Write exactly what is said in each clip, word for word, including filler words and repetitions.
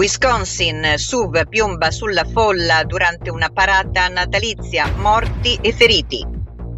Wisconsin, S U V piomba sulla folla durante una parata natalizia, morti e feriti.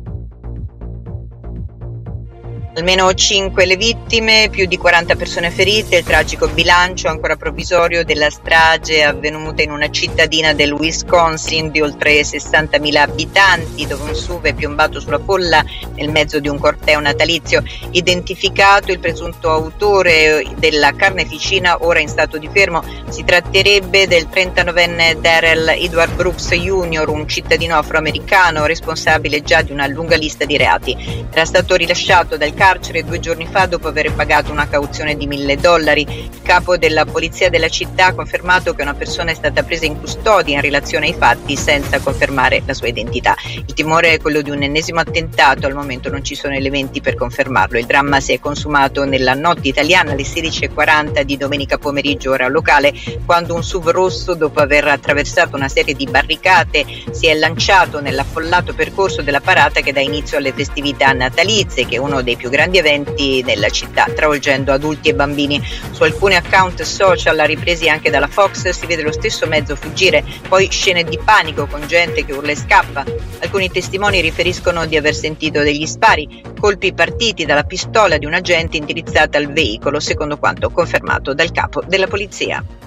Almeno cinque le vittime, più di quaranta persone ferite, il tragico bilancio ancora provvisorio della strage avvenuta in una cittadina del Wisconsin di oltre sessantamila abitanti, dove un S U V è piombato sulla folla nel mezzo di un corteo natalizio. Identificato il presunto autore della carneficina, ora in stato di fermo. Si tratterebbe del trentanovenne Darrell Edward Brooks junior, un cittadino afroamericano responsabile già di una lunga lista di reati. Era stato rilasciato dal carcere due giorni fa dopo aver pagato una cauzione di mille dollari. Il capo della polizia della città ha confermato che una persona è stata presa in custodia in relazione ai fatti senza confermare la sua identità. Il timore è quello di un ennesimo attentato, al momento non ci sono elementi per confermarlo. Il dramma si è consumato nella notte italiana alle sedici e quaranta di domenica pomeriggio ora locale, quando un S U V rosso, dopo aver attraversato una serie di barricate, si è lanciato nell'affollato percorso della parata che dà inizio alle festività natalizie, che è uno dei più grandi eventi nella città, travolgendo adulti e bambini. Su alcuni account social, ripresi anche dalla Fox, si vede lo stesso mezzo fuggire, poi scene di panico con gente che urla e scappa. Alcuni testimoni riferiscono di aver sentito degli spari, colpi partiti dalla pistola di un agente indirizzata al veicolo, secondo quanto confermato dal capo della polizia.